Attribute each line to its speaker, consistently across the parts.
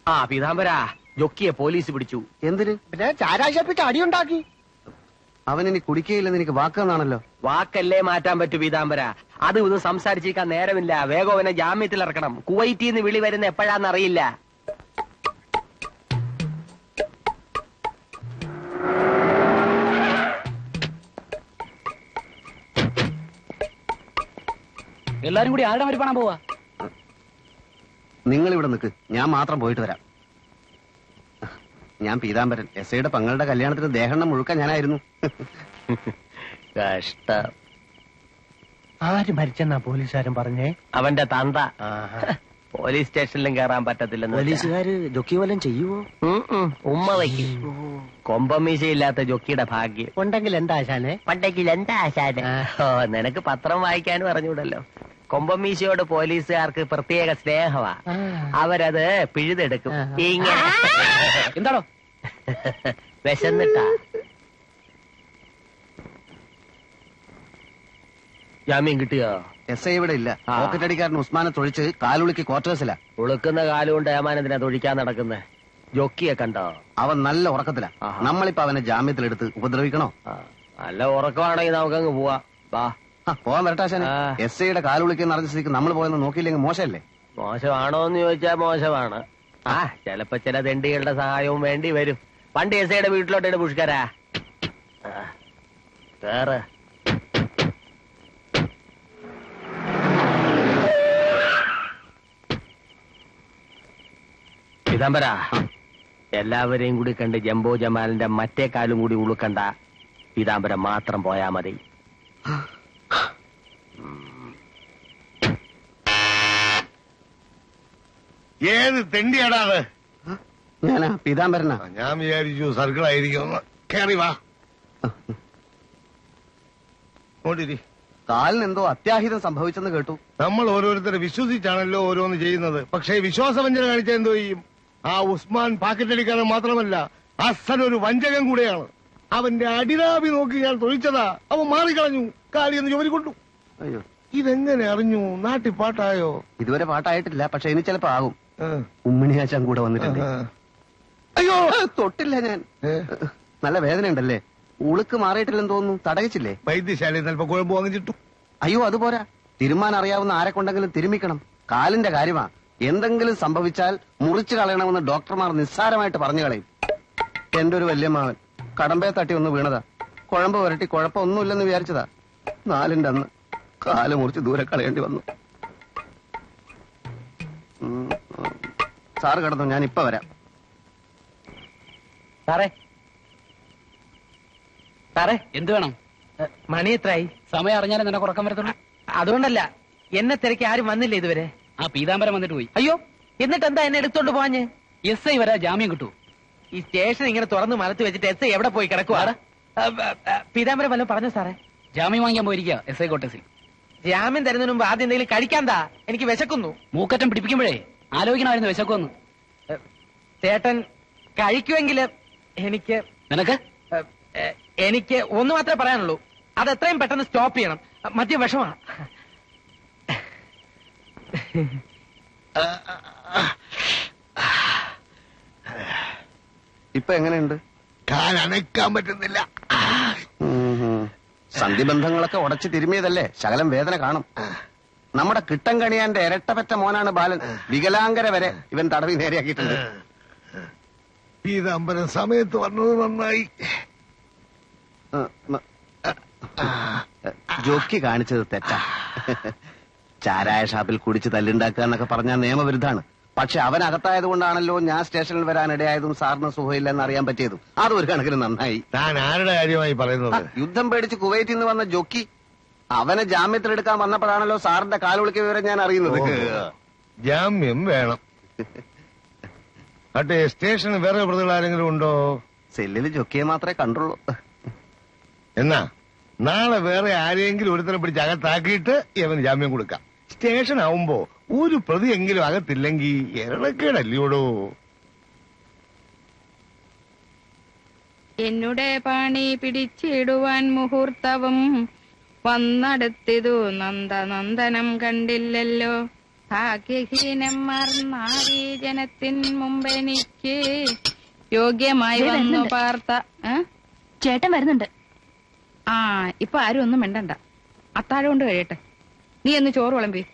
Speaker 1: ആ പീതാംബര, ജൊക്കിയെ പോലീസ് പിടിച്ചു.
Speaker 2: എന്തിന്?
Speaker 3: പിന്നെ ചാരാശപ്പിച്ച് അടിയുണ്ടാക്കി.
Speaker 2: അവനിനി കുടിക്കുകയില്ലെന്ന് എനിക്ക് വാക്കെന്നാണല്ലോ.
Speaker 1: വാക്കല്ലേ മാറ്റാൻ പറ്റൂ പീതാംബര. അത് ഇത് സംസാരിച്ചിരിക്കാൻ നേരമില്ല. വേഗം അവനെ ജാമ്യത്തിൽ ഇറക്കണം. കുവൈറ്റിൽ നിന്ന് വിളി വരുന്ന എപ്പോഴാന്നറിയില്ല.
Speaker 4: എല്ലാരും കൂടി ആരുടെ മരി പണം പോവാ?
Speaker 2: നിങ്ങൾ ഇവിടെ നിൽക്ക്, ഞാൻ മാത്രം പോയിട്ട് വരാം. ഞാൻ പീതാംബരൻ, എസ്ഐയുടെ പെങ്ങളുടെ കല്യാണത്തിന് ദേഹണ്ണം മുഴുക്കാൻ ഞാനായിരുന്നു.
Speaker 1: കഷ്ടം.
Speaker 3: ആര് മരിച്ചെന്നാ പോലീസുകാരൻ പറഞ്ഞേ?
Speaker 1: അവന്റെ തന്ത. പോലീസ് സ്റ്റേഷനിലും കയറാൻ പറ്റത്തില്ലെന്ന്.
Speaker 3: പോലീസുകാര് ജൊക്കി വല്ലതും ചെയ്യുവോ?
Speaker 1: ഉമ്മ വയ്ക്കും. കൊമ്പമീശയില്ലാത്ത ജൊക്കിയുടെ ഭാഗ്യം.
Speaker 3: ഉണ്ടെങ്കിൽ എന്താ ആശാനെ?
Speaker 1: പണ്ടെങ്കിൽ എന്താ ആശാനെ? ഓ, നിനക്ക് പത്രം വായിക്കാനും അറിഞ്ഞൂടല്ലോ. കൊമ്പമീശയോട് പോലീസുകാർക്ക് പ്രത്യേക സ്നേഹമാ. അവരത് പിഴുതെടുക്കും. ഇങ്ങനെ.
Speaker 4: എന്താണോ
Speaker 1: വിശന്നിട്ടാ. ജാമ്യം കിട്ടിയോ?
Speaker 2: എസ് ഐ ഇവിടെ ഇല്ല. പോക്കറ്റടിക്കാരൻ ഉസ്മാനെ തൊഴിച്ച് കാലുളിക്ക് ക്വാർട്ടേഴ്സിലാ.
Speaker 1: ഉളുക്കുന്ന കാലുകൊണ്ട് ഏമാനത്തിനാ തൊഴിക്കാൻ നടക്കുന്നേ. ജോക്കിയെ കണ്ടോ?
Speaker 2: അവൻ നല്ല ഉറക്കത്തിലാ. നമ്മളിപ്പോ അവനെ ജാമ്യത്തിലെടുത്ത് ഉപദ്രവിക്കണോ?
Speaker 1: നല്ല ഉറക്കമാണെങ്കിൽ നമുക്കങ്ങ് പോവാ. വാ
Speaker 2: പോവാൻ വരട്ടാശാനെ. എസ് ഐയുടെ കാലുളിക്കെന്ന് അറിഞ്ഞ സ്ഥിതിക്ക് നമ്മൾ പോയെന്ന് നോക്കിയില്ലെങ്കിൽ മോശമല്ലേ?
Speaker 1: മോശമാണോന്ന് ചോദിച്ചാൽ മോശമാണ്. ചിലപ്പോ ചില തെണ്ടികളുടെ സഹായവും വേണ്ടി വരും. പണ്ട് എസ് ഐയുടെ വീട്ടിലോട്ട് പുഷ്കരാ. വേറെ പീതാംബര, എല്ലാവരെയും കൂടി കണ്ട് ജംബോ ജമാലിന്റെ മറ്റേ കാലും കൂടി ഉളുക്കണ്ട. പീതാംബരം മാത്രം പോയാ മതി.
Speaker 5: ഏത് തെണ്ടിയാടാ അത്?
Speaker 2: ഞാനാ പീതാംബരനാ.
Speaker 5: ഞാൻ വിചാരിച്ചു സർക്കിളായിരിക്കും. കേറി വാ.
Speaker 2: കാലിന് എന്തോ അത്യാഹിതം സംഭവിച്ചെന്ന് കേട്ടു.
Speaker 5: നമ്മൾ ഓരോരുത്തരെ വിശ്വസിച്ചാണല്ലോ ഓരോന്ന് ചെയ്യുന്നത്. പക്ഷേ വിശ്വാസവഞ്ചന കാണിച്ചാൽ എന്തോ ചെയ്യും? ആ ഉസ്മാൻ പാക്കറ്റടിക്കാരൻ മാത്രമല്ല, അസൽ ഒരു വഞ്ചകൻ കൂടെയാണ്. അവന്റെ അടിനാഭി നോക്കി ഞാൻ തൊഴിച്ചതാ. അവൻ മാറിക്കളഞ്ഞു. കാലിയെന്ന് ജോലി കൊണ്ടു.
Speaker 2: അയ്യോ,
Speaker 5: ഇതെങ്ങനെ അറിഞ്ഞു? നാട്ടിൽ പാട്ടായോ?
Speaker 2: ഇതുവരെ പാട്ടായിട്ടില്ല, പക്ഷെ ഇനി ചിലപ്പോ ആകും. ഉമ്മിണിയാച്ചാൻ കൂടെ വന്നിട്ടുണ്ട്.
Speaker 5: അയ്യോ,
Speaker 2: തൊട്ടില്ല ഞാൻ. നല്ല വേദന ഉണ്ടല്ലേ? ഉളുക്ക് മാറിയിട്ടില്ലെന്ന് തോന്നുന്നു. തടയിച്ചില്ലേ?
Speaker 5: വൈദ്യശാലയിൽ ചിലപ്പോ കുഴമ്പ് വാങ്ങിച്ചിട്ടു.
Speaker 2: അയ്യോ, അതുപോരാ. തിരുമാൻ അറിയാവുന്ന ആരെ കൊണ്ടെങ്കിലും തിരുമിക്കണം. കാലിന്റെ കാര്യമാ. എന്തെങ്കിലും സംഭവിച്ചാൽ മുറിച്ചു കളയണമെന്ന് ഡോക്ടർമാർ നിസ്സാരമായിട്ട് പറഞ്ഞു കളയും. എന്റെ ഒരു വല്യമ്മാവൻ കടമ്പയെ തട്ടി ഒന്ന് വീണതാ. കുഴമ്പ് വരട്ടി കുഴപ്പമൊന്നുമില്ലെന്ന് വിചാരിച്ചതാ. 4ന്റെ അന്ന് കാല് മുറിച്ച് ദൂരെ കളയേണ്ടി വന്നു. സാറ് കിടന്നു, ഞാൻ ഇപ്പൊ വരാം.
Speaker 1: സാറേ, സാറേ,
Speaker 4: എന്ത് വേണം?
Speaker 1: മണി എത്രയായി?
Speaker 4: സമയം അറിഞ്ഞാലേ നിനക്ക് ഉറക്കം വരത്തുള്ളൂ.
Speaker 1: അതുകൊണ്ടല്ല, എന്നെ തിരക്കി ആരും വന്നില്ല ഇതുവരെ.
Speaker 4: ആ പീതാംബരം വന്നിട്ട് പോയി.
Speaker 1: അയ്യോ, എന്നിട്ട് എന്താ എന്നെ എടുത്തോണ്ട് പോവാഞ്ഞ്?
Speaker 4: എസ് ഐ വരാ ജാമ്യം കിട്ടൂ.
Speaker 1: ഈ സ്റ്റേഷൻ ഇങ്ങനെ തുറന്ന് മലത്ത് വെച്ചിട്ട് എസ് ഐ എവിടെ പോയി കിടക്കുവാണ്? പീതാംബരം വല്ലതും പറഞ്ഞു സാറേ?
Speaker 4: ജാമ്യം വാങ്ങിക്കാൻ പോയിരിക്കുക എസ് ഐ കോട്ടേഴ്സിൽ.
Speaker 1: ജാമ്യം തരുന്നതിന് മുമ്പ് ആദ്യം എന്തെങ്കിലും കഴിക്കാന്താ? എനിക്ക് വിശക്കുന്നു.
Speaker 4: മൂക്കറ്റം പിടിപ്പിക്കുമ്പോഴേ ആലോചിക്കണമായിരുന്നു വിശക്കുമെന്ന്.
Speaker 1: ചേട്ടൻ കഴിക്കുമെങ്കിലും എനിക്ക് എനിക്ക് ഒന്ന് മാത്രമേ പറയാനുള്ളൂ. അത് എത്രയും പെട്ടെന്ന് സ്റ്റോപ്പ് ചെയ്യണം. മദ്യം വിഷമാണ്.
Speaker 2: ഇപ്പൊ എങ്ങനെയുണ്ട്?
Speaker 5: കാലനക്കാൻ പറ്റുന്നില്ല.
Speaker 2: സന്ധിബന്ധങ്ങളൊക്കെ ഉടച്ചു തിരുമിയതല്ലേ, ശകലം വേദന കാണും. നമ്മുടെ കിട്ടം കണിയാന്റെ ഇരട്ടപ്പറ്റ മോനാണ് ബാലൻ. വികലാംഗര വരെ ഇവൻ തടവി നേരെയാക്കിയിട്ടുണ്ട്.
Speaker 5: പീതാംബരൻ സമയത്ത് വന്നത് നന്നായി.
Speaker 2: ജോക്കി കാണിച്ചത് തെറ്റാ. ചാരായ ഷാപ്പിൽ കുടിച്ച് തല്ലുണ്ടാക്കുക എന്നൊക്കെ പറഞ്ഞാൽ നിയമവിരുദ്ധാണ്. പക്ഷെ അവൻ അകത്തായത് കൊണ്ടാണല്ലോ ഞാൻ സ്റ്റേഷനിൽ വരാനിടയായതും സാറിന് സുഖമില്ലെന്ന് അറിയാൻ പറ്റിയതും. അതും ഒരു കണക്കിന് നന്നായി.
Speaker 5: താൻ ആരുടെ കാര്യമായി പറയുന്നത്?
Speaker 2: യുദ്ധം പേടിച്ച് കുവൈറ്റിൽ നിന്ന് വന്ന ജോക്കി അവനെ ജാമ്യത്തിലെടുക്കാൻ വന്നപ്പോഴാണല്ലോ സാറിന്റെ കാലുവിളിക്ക് വിവരം ഞാൻ അറിയുന്നത്.
Speaker 5: ജാമ്യം വേണം. അട്ടെ, സ്റ്റേഷന് വേറെ പ്രതികൾ ആരെങ്കിലും ഉണ്ടോ?
Speaker 2: സെല്ലിൽ ജോക്കിയെ മാത്രമേ കണ്ടുള്ളൂ.
Speaker 5: എന്നാ നാളെ വേറെ ആരെങ്കിലും ഒരുത്തരം പിടിച്ച് അകത്താക്കിയിട്ട് ഇവന് ജാമ്യം കൊടുക്കാം. സ്റ്റേഷൻ ആവുമ്പോ ഒരു പ്രതി എങ്കിലും അകത്തില്ലെങ്കിൽ എരണക്കേടല്ലയോടോ.
Speaker 6: എന്നുടെ പണി പിടിച്ചിടുവാൻ മുഹൂർത്തവും വന്നടുത്തിതു നന്ദനന്ദനം കണ്ടില്ലല്ലോ. ഭാഗ്യഹീനന്മാർ നാരീ ജനത്തിൻ മുമ്പെനിക്ക് യോഗ്യമായി വന്നു പാർത്ത.
Speaker 7: ചേട്ടൻ വരുന്നുണ്ട്.
Speaker 6: ആ, ഇപ്പൊ ആരും ഒന്നും മിണ്ടണ്ട. അത്താഴം കൊണ്ട് കഴിയട്ടെ. നീ എന്ന് ചോറ് വിളമ്പി.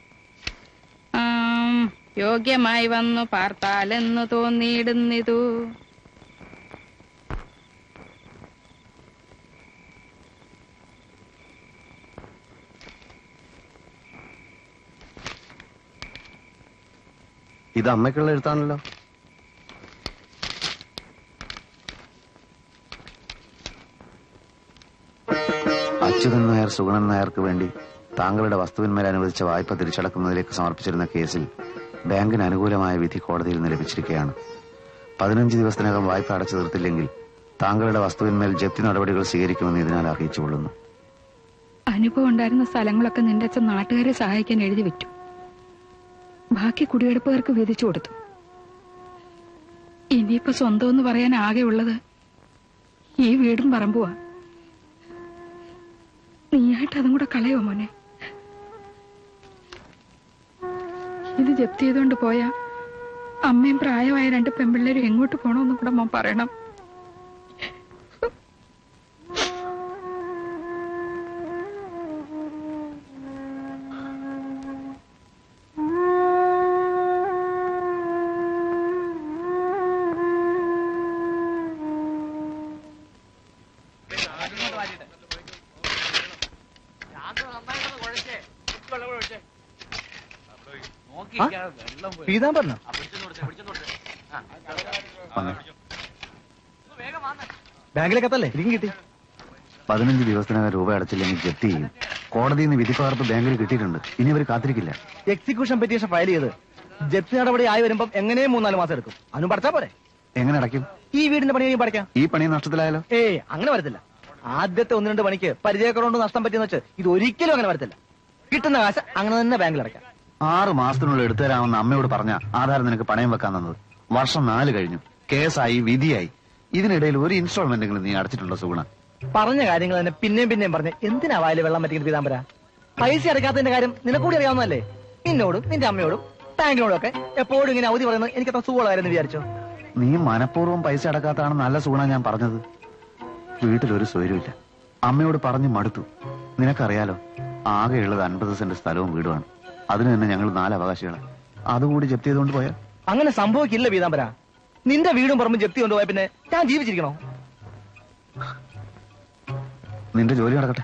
Speaker 6: യോഗ്യമായി വന്നു പാർത്താലെന്നു തോന്നിയിടുന്നിതു.
Speaker 2: ഇത് അമ്മയ്ക്കുള്ള എഴുത്താണല്ലോ. അച്യുതൻ നായർ സുഗുണൻ നായർക്ക് വേണ്ടി താങ്കളുടെ വസ്തുവിന്മേൽ അനുവദിച്ച വായ്പ തിരിച്ചടക്കുന്നതിലേക്ക് സമർപ്പിച്ചിരുന്ന കേസിൽ ബാങ്കിന് അനുകൂലമായ വിധി കോടതിയിൽ നിന്ന് ലഭിച്ചിരിക്കുകയാണ്. 15 ദിവസത്തിനകം വായ്പ അടച്ചു തീർത്തില്ലെങ്കിൽ താങ്കളുടെ വസ്തുവിന്മേൽ ജപ്തി നടപടികൾ സ്വീകരിക്കുമെന്ന് ഇതിനാൽ അറിയിച്ചുകൊള്ളുന്നു.
Speaker 6: അനുഭവം ഉണ്ടായിരുന്ന സ്ഥലങ്ങളൊക്കെ നിന്റെ അച്ഛൻ നാട്ടുകാരെ സഹായിക്കാൻ എഴുതി വിറ്റു. ബാക്കി കുടിയെടുപ്പുകാർക്ക് വീതിച്ചു കൊടുത്തു. ഇനിയിപ്പോ സ്വന്തം എന്ന് പറയാൻ ആകെയുള്ളത് ഈ വീടും പറമ്പുവാ. നീയായിട്ട് അതും കൂടെ കളയോ മോനെ? ഇത് ജപ്തി ചെയ്തുകൊണ്ട് പോയാ അമ്മയും പ്രായമായ 2 പെൺപിള്ളേരും എങ്ങോട്ട് പോണോന്നും കൂടെ മോൻ പറയണം.
Speaker 3: പീതാംബരനോ? ബാങ്കിലേക്കത്തല്ലേ ഇരിക്കും കിട്ടി.
Speaker 2: 15 ദിവസത്തിനകം രൂപ അടച്ചില്ലെങ്കിൽ ജപ്തി ചെയ്യും. കോടതിയിൽ നിന്ന് വിധി പകർപ്പ് ബാങ്കിൽ കിട്ടിയിട്ടുണ്ട്. ഇനി അവർ കാത്തിരിക്കില്ല.
Speaker 3: എക്സിക്യൂഷൻ പെറ്റീഷൻ ഫയൽ ചെയ്ത് ജപ്തി നടപടി ആയി വരുമ്പം എങ്ങനെയും 3-4 മാസം എടുക്കും. അതിനും പഠിച്ചാ പോരെ?
Speaker 2: എങ്ങനെ അടയ്ക്കും?
Speaker 3: ഈ വീടിന്റെ പണി പഠിക്കാം.
Speaker 2: ഈ പണി നഷ്ടത്തിലായാലോ?
Speaker 3: അങ്ങനെ വരത്തില്ല. ആദ്യത്തെ 1-2 പണിക്ക് പരിചയക്കുറവുകൊണ്ട് നഷ്ടം പറ്റിയെന്ന് വെച്ച് ഇത് ഒരിക്കലും അങ്ങനെ വരത്തില്ല. കിട്ടുന്ന കാശ് അങ്ങനെ തന്നെ ബാങ്കിൽ അടയ്ക്കാം.
Speaker 2: 6 മാസത്തിനുള്ളിൽ എടുത്തുതരാമെന്ന് അമ്മയോട് പറഞ്ഞ ആധാരം നിനക്ക് പണയം വെക്കാൻ തന്നത്. വർഷം 4 കഴിഞ്ഞു. കേസായി, വിധിയായി. ഇതിനിടയിൽ ഒരു ഇൻസ്റ്റാൾമെന്റെങ്കിലും നീ അടച്ചിട്ടുണ്ടോ സുഗുണ?
Speaker 3: പറഞ്ഞ കാര്യങ്ങൾ തന്നെ പിന്നെയും പറഞ്ഞ് എന്തിനാ വായില് വെള്ളം പറ്റിക്കുന്ന പീതാംബര? പൈസ അടയ്ക്കാത്തതിന്റെ കാര്യം നിനക്കൂടി അറിയാവുന്നതല്ലേ? നിന്നോടും നിന്റെ അമ്മയോടും ബാങ്കിനോടും ഒക്കെ എപ്പോഴും ഇങ്ങനെ അവധി പറയുന്നത് എനിക്ക് അത്ര സുഖമുള്ള കാര്യം വിചാരിച്ചോ?
Speaker 2: നീ മനഃപൂർവ്വം പൈസ അടക്കാത്തതാണ് നല്ല സുഗുണ ഞാൻ പറഞ്ഞത്. വീട്ടിലൊരു സ്വൈര്യമില്ല. അമ്മയോട് പറഞ്ഞു മടുത്തു. നിനക്കറിയാലോ, ആകെയുള്ളത് 50 സെന്റ് സ്ഥലവും വീടുമാണ്. അതിന് തന്നെ ഞങ്ങൾ 4 അവകാശികളാണ്. അതുകൂടി ജപ്തി ചെയ്തുകൊണ്ട് പോയാൽ
Speaker 3: അങ്ങനെ സംഭവിക്കില്ല പീതാംബര. നിന്റെ വീടും പറമ്പും ജപ്തി കൊണ്ടുപോയ പിന്നെ ഞാൻ ജീവിച്ചിരിക്കണോ?
Speaker 2: നിന്റെ ജോലി നടക്കട്ടെ.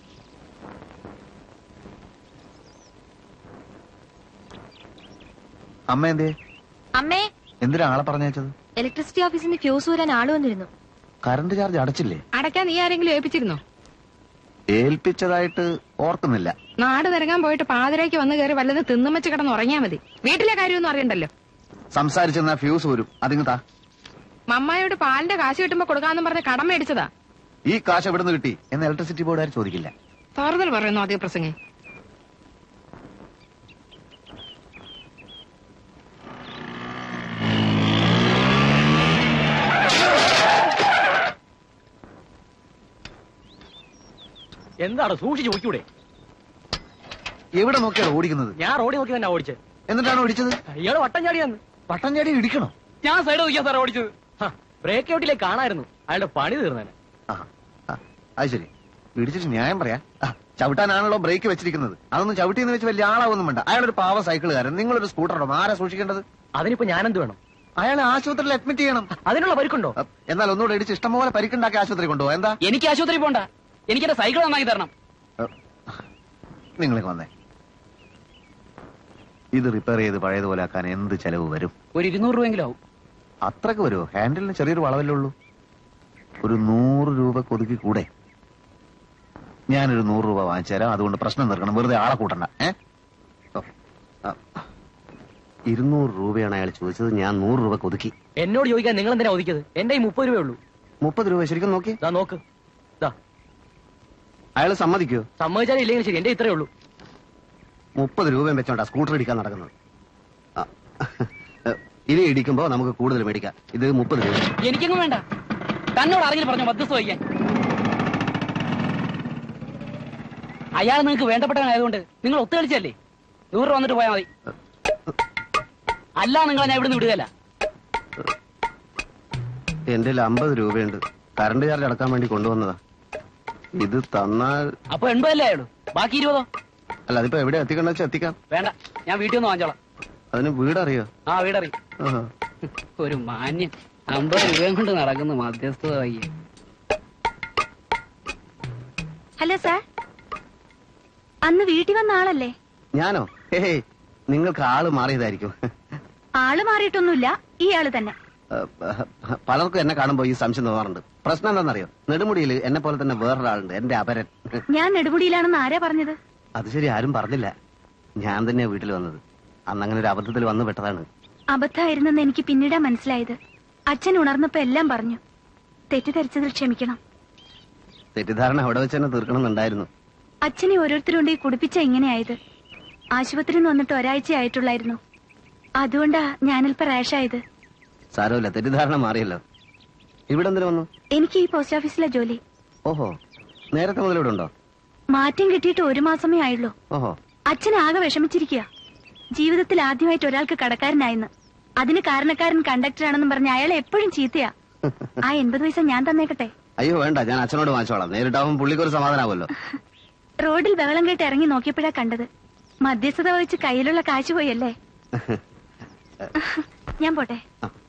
Speaker 2: അമ്മ എന്തേ?
Speaker 7: അമ്മേ,
Speaker 2: എന്തിനാ ആളെ പറഞ്ഞയച്ചത്?
Speaker 7: ഇലക്ട്രിസിറ്റി ഓഫീസിൽ നിന്ന് ഫ്യൂസ് ഊരാൻ ആള് വന്നിരുന്നു.
Speaker 2: കറണ്ട് ചാർജ് അടച്ചില്ലേ?
Speaker 6: അടയ്ക്കാൻ നീ ആരെങ്കിലും ഏൽപ്പിച്ചിരുന്നോ?
Speaker 2: ഏൽപ്പിച്ചതായിട്ട് ഓർക്കുന്നില്ല.
Speaker 6: നാട് നിരങ്ങാൻ പോയിട്ട് പാതിരയ്ക്ക് വന്ന് കയറി വല്ലതും തിന്നും വെച്ച് കിടന്ന് ഉറങ്ങിയാ മതി. വീട്ടിലെ കാര്യമൊന്നും അറിയണ്ടല്ലോ.
Speaker 2: സംസാരിച്ചെന്നാ ഫ്യൂസ് വരും. അതിങ്ങ് താ.
Speaker 6: മമ്മായോട് പാലിന്റെ കാശ് കിട്ടുമ്പോ കൊടുക്കാന്നും പറഞ്ഞ് കടം മേടിച്ചതാ.
Speaker 2: ഈ കാശ് എവിടുന്ന് കിട്ടി എന്ന് ഇലക്ട്രിസിറ്റി ബോർഡുകാർ ചോദിക്കില്ല.
Speaker 6: താറുതൽ പറയുന്നു ആദ്യ പ്രസംഗി.
Speaker 3: എന്താണ് സൂക്ഷിച്ചു ഓടിക്കൂടെ?
Speaker 2: എവിടെ നോക്കിയാണ് ഓടിക്കുന്നത്?
Speaker 3: ഞാൻ റോഡിൽ നോക്കി തന്നെ ഓടിച്ചത്.
Speaker 2: എന്നിട്ടാണ് ഓടിച്ചത്?
Speaker 3: ഇയാള് വട്ടം ചാടിയാന്ന്.
Speaker 2: വട്ടം ചാടി ഇടിക്കണോ?
Speaker 3: ഞാൻ സൈഡ് നോക്കിയാ സാറേ ഓടിച്ചത്. ബ്രേക്ക് ഔട്ടിലേക്ക് കാണായിരുന്നു. അയാളുടെ പണി തീർന്നേനെ.
Speaker 2: അത് ശരി. ഇടിച്ചിട്ട് ന്യായം പറയാ. ചവിട്ടാനാണല്ലോ ബ്രേക്ക് വെച്ചിരിക്കുന്നത്. അതൊന്നും ചവിട്ടിന്ന് വെച്ച് വലിയ ആളാവൊന്നും വേണ്ട. അയാളൊരു പാവ സൈക്കിളുകാരൻ. നിങ്ങളൊരു സ്കൂട്ടറുണ്ടോ? ആരാ സൂക്ഷിക്കേണ്ടത്?
Speaker 3: അതിനിപ്പോ ഞാനെന്ത് വേണം?
Speaker 2: അയാളെ ആശുപത്രിയിൽ അഡ്മിറ്റ് ചെയ്യണം.
Speaker 3: അതിനുള്ള പരിക്കുണ്ടോ?
Speaker 2: എന്നാൽ ഒന്നുകൂടെ ഇടിച്ച് ഇഷ്ടംപോലെ പരിക്കുണ്ടാക്കി ആശുപത്രി കൊണ്ടുപോ. എന്താ?
Speaker 4: എനിക്ക് ആശുപത്രി പോണ്ട. എനിക്ക് എന്റെ സൈക്കിൾ നന്നാക്കി തരണം.
Speaker 2: നിങ്ങളെ വന്നേ. ഇത് റിപ്പയർ ചെയ്ത് പഴയതുപോലെ ആക്കാൻ എന്ത് ചെലവ് വരും?
Speaker 4: ഒരു 200 രൂപയെങ്കിലും ആവും.
Speaker 2: അത്രക്ക് വരുമോ? ഹാൻഡിലിന് ചെറിയൊരു വളവല്ലേ ഉള്ളൂ. ഒരു 100 രൂപ ഒതുക്കി കൂടെ? ഞാനൊരു 100 രൂപ വാങ്ങിച്ചു തരാം. അതുകൊണ്ട് പ്രശ്നം തീർക്കണം. വെറുതെ ആളെ കൂട്ടണ്ട. 200 രൂപയാണ് അയാൾ ചോദിച്ചത്. ഞാൻ 100 രൂപ ഒതുക്കി.
Speaker 3: എന്നോട് ചോദിക്കാൻ നിങ്ങൾ എന്തിനാ ഒതുക്കിയത്? എന്റെ 30 രൂപയേ ഉള്ളൂ.
Speaker 2: 30 രൂപ ശരിക്കും നോക്കി
Speaker 3: നോക്ക്.
Speaker 2: അയാൾ സമ്മതിക്കോ?
Speaker 3: സമ്മതിച്ചാലും ഇല്ലെങ്കിൽ ശരി. എന്റെ ഇത്രയേ ഉള്ളൂ.
Speaker 2: 30 രൂപയും വെച്ചോണ്ടാ സ്കൂട്ടർ ഇടിക്കാൻ നടക്കുന്നത്. ഇനി ഇടിക്കുമ്പോ നമുക്ക് കൂടുതൽ മേടിക്കാം. ഇത് 30 രൂപ.
Speaker 4: എനിക്കെങ്ങും വേണ്ട. തന്നോട് ആരെങ്കിലും പറഞ്ഞോ മധ്യസ്ഥ വഹിക്കാൻ? അയാൾ നിങ്ങൾക്ക് വേണ്ടപ്പെട്ടവനായതുകൊണ്ട് നിങ്ങൾ ഒത്തുകളിച്ചല്ലേ? 100 രൂപ വന്നിട്ട് പോയാൽ മതി. അല്ല നിങ്ങളെ ഞാൻ ഇവിടുന്ന് വിടുകയല്ല.
Speaker 2: എന്റെ 50 രൂപയുണ്ട്, കറണ്ട് ചാർജ് അടക്കാൻ വേണ്ടി കൊണ്ടുവന്നതാ. ഇത് തന്നാൽ
Speaker 4: അപ്പൊ 80 അല്ലേ ആയുള്ളൂ, ബാക്കി 20.
Speaker 2: അല്ല അതിപ്പോ എവിടെ എത്തിക്കണ്ട വെച്ചാൽ എത്തിക്കാം.
Speaker 4: വേണ്ട, ഞാൻ വീട്ടിൽ ഒന്ന് വാങ്ങിച്ചോളാം.
Speaker 2: അതിന് വീടറിയോ?
Speaker 4: ആ വീടറിയും.
Speaker 2: ആഹാ.
Speaker 4: ഒരു മാന്യം 50 രൂപയും കൊണ്ട് നടക്കുന്ന മധ്യസ്ഥത വയ്യ.
Speaker 7: ഹലോ സാർ, അന്ന് വീട്ടിൽ വന്ന ആളല്ലേ?
Speaker 2: ഞാനോ? ഏയ്, നിങ്ങൾക്ക് ആള് മാറിയതായിരിക്കും.
Speaker 7: ആള് മാറിയിട്ടൊന്നുമില്ല, ഈ ആള് തന്നെ.
Speaker 2: പലർക്കും എന്നെ കാണുമ്പോ ഈ സംശയം തോന്നാറുണ്ട്. പ്രശ്നം എന്താണെന്നറിയോ? നെടുമുടിയിൽ എന്നെ പോലെ തന്നെ വേറൊരാളുണ്ട്, എന്റെ അപരൻ.
Speaker 7: ഞാൻ നെടുമുടിയിലാണെന്ന് ആരാ പറഞ്ഞത്?
Speaker 2: അത് ശരി, ആരും പറഞ്ഞില്ല. ഞാൻ തന്നെയാ വീട്ടിൽ വന്നത്. അന്ന് അങ്ങനെ ഒരു അബദ്ധത്തിൽ വന്നു പെട്ടതാണ്.
Speaker 7: അബദ്ധമായിരുന്നെന്ന് എനിക്ക് പിന്നീടാ മനസ്സിലായത്. അച്ഛൻ ഉണർന്നപ്പോ എല്ലാം പറഞ്ഞു. തെറ്റിദ്ധരിച്ചതിൽ ക്ഷമിക്കണം.
Speaker 2: തെറ്റിദ്ധാരണ അവിടെ വെച്ച് തന്നെ തീർക്കണമെന്നുണ്ടായിരുന്നു.
Speaker 7: അച്ഛനെ ഓരോരുത്തരുണ്ട് ഈ കുടിപ്പിച്ച ഇങ്ങനെയായത്. ആശുപത്രിയിൽ നിന്ന് വന്നിട്ട് ഒരാഴ്ച ആയിട്ടുള്ളായിരുന്നു. അതുകൊണ്ടാ ഞാനൽപ്പ റാഷായത്.
Speaker 2: സാരമില്ല, തെറ്റിദ്ധാരണ മാറിയല്ലോ. ഇവിടെ എന്തിനു വന്നു?
Speaker 7: എനിക്ക് ഈ പോസ്റ്റ് ഓഫീസിലെ ജോലി.
Speaker 2: ഓഹോ, നേരത്തെ മുതൽ ഇവിടെ ഉണ്ടോ?
Speaker 7: മാറ്റം കിട്ടിയിട്ട് 1 മാസമേ ആയുള്ളൂ.
Speaker 2: ഓഹോ.
Speaker 7: അച്ഛൻ ആകെ വിഷമിച്ചിരിക്കുക. ജീവിതത്തിൽ ആദ്യമായിട്ട് ഒരാൾക്ക് കടക്കാരനായെന്ന്. അതിന് കാരണക്കാരൻ കണ്ടക്ടറാണെന്നും പറഞ്ഞ് അയാളെ എപ്പോഴും ചീത്തയാ. ആ 80 പൈസ ഞാൻ തന്നേക്കട്ടെ?
Speaker 2: അയ്യോ വേണ്ട, ഞാൻ അച്ഛനോട് വാങ്ങിച്ചോളാം. നേരിട്ടാവുമ്പോൾ പുള്ളിക്കൊരു സമാധാനാവുമല്ലോ.
Speaker 7: റോഡിൽ ബഹളം കേട്ട് ഇറങ്ങി നോക്കിയപ്പോഴാ കണ്ടത്. മധ്യസ്ഥത വഹിച്ച് കയ്യിലുള്ള കാശ് പോയല്ലേ. ഞാൻ പോട്ടെ.